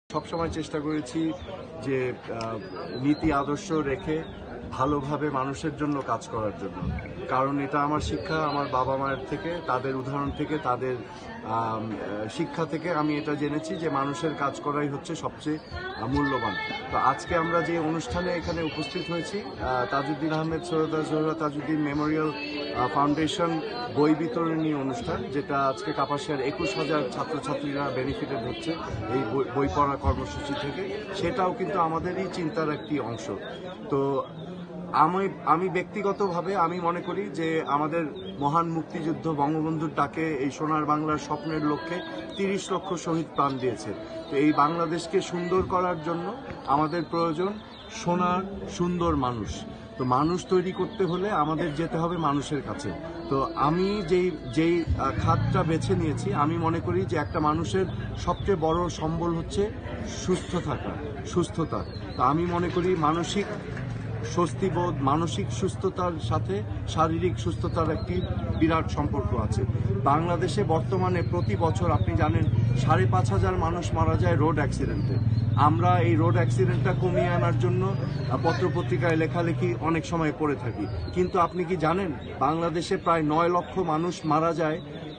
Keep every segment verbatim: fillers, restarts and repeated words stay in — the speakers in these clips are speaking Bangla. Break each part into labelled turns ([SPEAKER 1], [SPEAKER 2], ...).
[SPEAKER 1] সবসময় চেষ্টা করেছি যে নীতি আদর্শ রেখে ভালোভাবে মানুষের জন্য কাজ করার জন্য, কারণ এটা আমার শিক্ষা আমার বাবা মায়ের থেকে, তাদের উদাহরণ থেকে, তাদের শিক্ষা থেকে আমি এটা জেনেছি যে মানুষের কাজ করাই হচ্ছে সবচেয়ে মূল্যবান। তো আজকে আমরা যে অনুষ্ঠানে এখানে উপস্থিত হয়েছি, তাজউদ্দিন আহমেদ সৈয়দা জোহরা তাজউদ্দিন মেমোরিয়াল ফাউন্ডেশন বই বিতরণী অনুষ্ঠান, যেটা আজকে কাপাসিয়ার একুশ হাজার ছাত্রছাত্রীরা বেনিফিটেড হচ্ছে এই বই পড়া কর্মসূচি থেকে, সেটাও কিন্তু আমাদেরই চিন্তার একটি অংশ। তো আমি আমি ব্যক্তিগতভাবে আমি মনে করি যে আমাদের মহান মুক্তিযুদ্ধ বঙ্গবন্ধুর ডাকে এই সোনার বাংলার স্বপ্নের লক্ষ্যে তিরিশ লক্ষ শহীদ প্রাণ দিয়েছে। তো এই বাংলাদেশকে সুন্দর করার জন্য আমাদের প্রয়োজন সোনার সুন্দর মানুষ। তো মানুষ তৈরি করতে হলে আমাদের যেতে হবে মানুষের কাছে। তো আমি যেই যেই খাতটা বেছে নিয়েছি, আমি মনে করি যে একটা মানুষের সবচেয়ে বড় সম্বল হচ্ছে সুস্থ থাকা, সুস্থতা। তো আমি মনে করি মানসিক স্বস্তিবোধ, মানসিক সুস্থতার সাথে শারীরিক সুস্থতার একটি বিরাট সম্পর্ক আছে। বাংলাদেশে বর্তমানে প্রতি বছর আপনি জানেন সাড়ে পাঁচ হাজার মানুষ মারা যায় রোড অ্যাক্সিডেন্টে। আমরা এই রোড অ্যাক্সিডেন্টটা কমিয়ে আনার জন্য পত্রপত্রিকায় লেখালেখি অনেক সময় করে থাকি, কিন্তু আপনি কি জানেন বাংলাদেশে প্রায় নয় লক্ষ মানুষ মারা যায়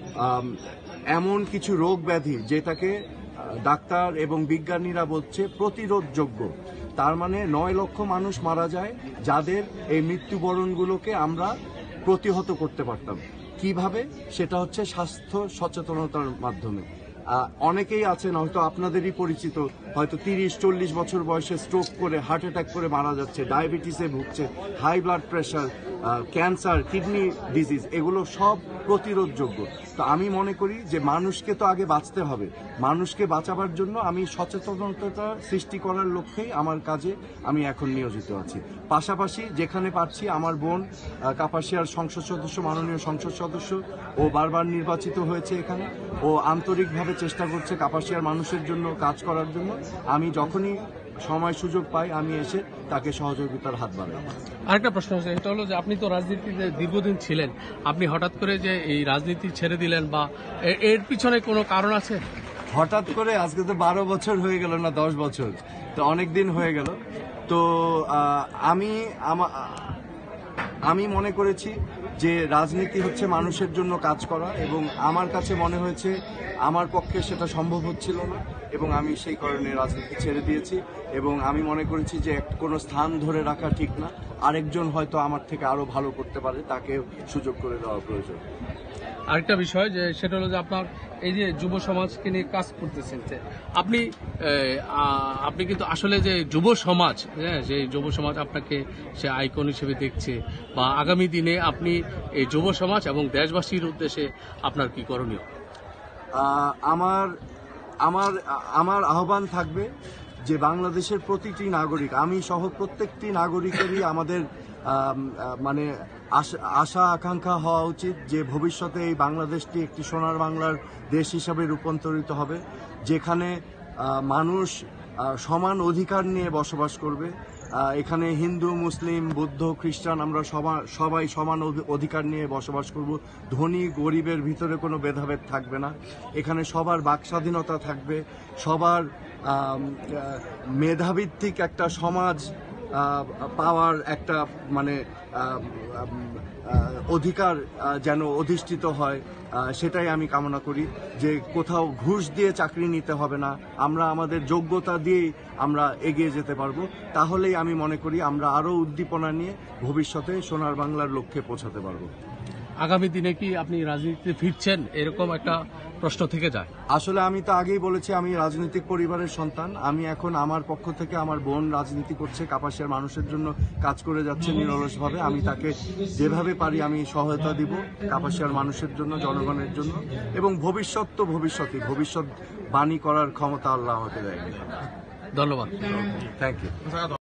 [SPEAKER 1] এমন কিছু রোগ ব্যাধি যেটাকে ডাক্তার এবং বিজ্ঞানীরা বলছে প্রতিরোধযোগ্য। তার মানে নয় লক্ষ মানুষ মারা যায় যাদের এই মৃত্যুবরণগুলোকে আমরা প্রতিহত করতে পারতাম। কিভাবে? সেটা হচ্ছে স্বাস্থ্য সচেতনতার মাধ্যমে। অনেকেই আছেন হয়তো আপনাদেরই পরিচিত, হয়তো তিরিশ চল্লিশ বছর বয়সে স্ট্রোক করে হার্ট অ্যাটাক করে মারা যাচ্ছে, ডায়াবেটিসে ভুগছে, high blood pressure, cancer, kidney disease, এগুলো সব প্রতিরোধযোগ্য। তো আমি মনে করি যে মানুষকে তো আগে বাঁচতে হবে, মানুষকে বাঁচাবার জন্য আমি সচেতনতা সৃষ্টি করার লক্ষ্যেই আমার কাজে আমি এখন নিয়োজিত আছি। পাশাপাশি যেখানে পারছি আমার বোন কাপাসিয়ার সংসদ সদস্য, মাননীয় সংসদ সদস্য, ও বারবার নির্বাচিত হয়েছে এখানে, ও আন্তরিকভাবে চেষ্টা করছে কাপাসিয়ার মানুষের জন্য কাজ করার জন্য। আমি যখনই সময় সুযোগ পাই আমি এসে তাকে সহযোগিতার হাত বাড়াই।
[SPEAKER 2] আরেকটা প্রশ্ন হচ্ছে, এটা হলো যে আপনি তো রাজনীতিতে দীর্ঘদিন ছিলেন, আপনি হঠাৎ করে যে এই রাজনীতি ছেড়ে দিলেন, বা এর পিছনে কোনো কারণ আছে?
[SPEAKER 1] হঠাৎ করে আজকে তো বারো বছর হয়ে গেল না দশ বছর, তো অনেক দিন হয়ে গেল। তো আমি আমি মনে করেছি যে রাজনীতি হচ্ছে মানুষের জন্য কাজ করা, এবং আমার কাছে মনে হয়েছে আমার পক্ষে সেটা সম্ভব হচ্ছিল না, এবং আমি সেই কারণে রাজনীতি ছেড়ে দিয়েছি। এবং আমি মনে করেছি যে কোনো স্থান ধরে রাখা ঠিক না, আরেকজন হয়তো আমার থেকে আরো ভালো করতে পারে, তাকে সুযোগ করে দেওয়া প্রয়োজন।
[SPEAKER 2] আরেকটা বিষয় যে সেটা হলো যে আপনার এই যে যুব সমাজকে নিয়ে কাজ করতেছেন, আপনি আপনি কিন্তু আসলে যে যুব সমাজ, হ্যাঁ, যে যুব সমাজ আপনাকে সে আইকন হিসেবে দেখছে, বা আগামী দিনে আপনি এই যুব সমাজ এবং দেশবাসীর উদ্দেশ্যে আপনার কি করণীয়?
[SPEAKER 1] আমার আমার আমার আহ্বান থাকবে যে বাংলাদেশের প্রতিটি নাগরিক, আমি সহ প্রত্যেকটি নাগরিকেরই আমাদের মানে আশা আকাঙ্ক্ষা হওয়া উচিত যে ভবিষ্যতে এই বাংলাদেশটি একটি সোনার বাংলার দেশ হিসাবে রূপান্তরিত হবে, যেখানে মানুষ সমান অধিকার নিয়ে বসবাস করবে। এখানে হিন্দু, মুসলিম, বৌদ্ধ, খ্রিস্টান আমরা সবাই সমান অধিকার নিয়ে বসবাস করব। ধনী গরিবের ভিতরে কোনো ভেদাভেদ থাকবে না। এখানে সবার বাক স্বাধীনতা থাকবে, সবার মেধাভিত্তিক একটা সমাজ পাওয়ার একটা মানে অধিকার যেন অধিষ্ঠিত হয়, সেটাই আমি কামনা করি। যে কোথাও ঘুষ দিয়ে চাকরি নিতে হবে না, আমরা আমাদের যোগ্যতা দিয়েই আমরা এগিয়ে যেতে পারবো। তাহলেই আমি মনে করি আমরা আরও উদ্দীপনা নিয়ে ভবিষ্যতে সোনার বাংলার লক্ষ্যে পৌঁছাতে পারবো।
[SPEAKER 2] আগামী দিনে কি আপনি রাজনীতিতে ফিরছেন, এরকম একটা প্রশ্ন থেকে যায়?
[SPEAKER 1] আসলে আমি তো আগেই বলেছি আমি রাজনৈতিক পরিবারের সন্তান। আমি এখন আমার পক্ষ থেকে আমার বোন রাজনীতি করছে, কাপাসিয়ার মানুষের জন্য কাজ করে যাচ্ছে নিরলসভাবে। আমি তাকে যেভাবে পারি আমি সহায়তা দিব কাপাসিয়ার মানুষের জন্য, জনগণের জন্য। এবং ভবিষ্যৎ তো ভবিষ্যৎই, ভবিষ্যৎ বাণী করার ক্ষমতা আল্লাহ আমাকে দেয়নি।
[SPEAKER 2] ধন্যবাদ।
[SPEAKER 1] Thank you.